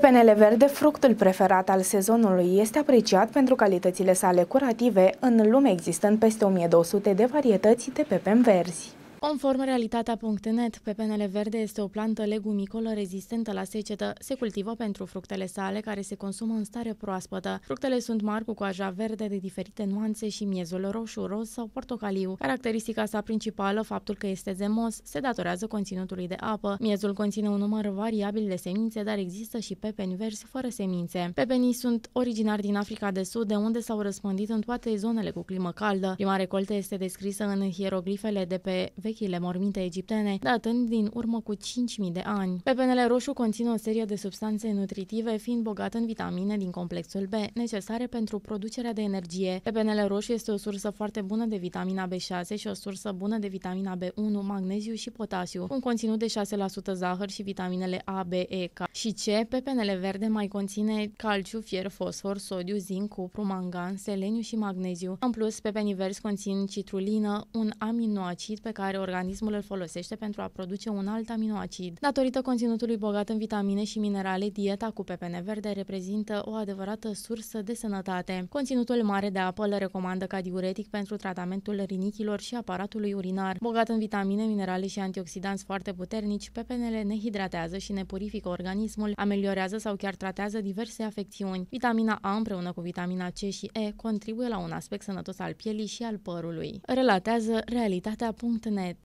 Pepenele verde, fructul preferat al sezonului, este apreciat pentru calitățile sale curative, în lume existând peste 1200 de varietăți de pepeni verzi. Conform realitatea.net, pepenele verde este o plantă legumicolă rezistentă la secetă. Se cultivă pentru fructele sale, care se consumă în stare proaspătă. Fructele sunt mari cu coaja verde de diferite nuanțe și miezul roșu, roz sau portocaliu. Caracteristica sa principală, faptul că este zemos, se datorează conținutului de apă. Miezul conține un număr variabil de semințe, dar există și pepeni verzi fără semințe. Pepenii sunt originari din Africa de Sud, de unde s-au răspândit în toate zonele cu climă caldă. Prima recoltă este descrisă în hieroglifele de pe vechile morminte egiptene, datând din urmă cu 5000 de ani. Pepenele roșu conțin o serie de substanțe nutritive, fiind bogat în vitamine din complexul B, necesare pentru producerea de energie. Pepenele roșu este o sursă foarte bună de vitamina B6 și o sursă bună de vitamina B1, magneziu și potasiu, cu un conținut de 6% zahăr și vitaminele A, B, E, K și C. Pepenele verde mai conține calciu, fier, fosfor, sodiu, zinc, cupru, mangan, seleniu și magneziu. În plus, pepenii verzi conțin citrulină, un aminoacid pe care organismul îl folosește pentru a produce un alt aminoacid. Datorită conținutului bogat în vitamine și minerale, dieta cu pepene verde reprezintă o adevărată sursă de sănătate. Conținutul mare de apă îl recomandă ca diuretic pentru tratamentul rinichilor și aparatului urinar. Bogat în vitamine, minerale și antioxidanți foarte puternici, pepenele ne hidratează și ne purifică organismul, ameliorează sau chiar tratează diverse afecțiuni. Vitamina A împreună cu vitamina C și E contribuie la un aspect sănătos al pielii și al părului. Relatează realitatea.net.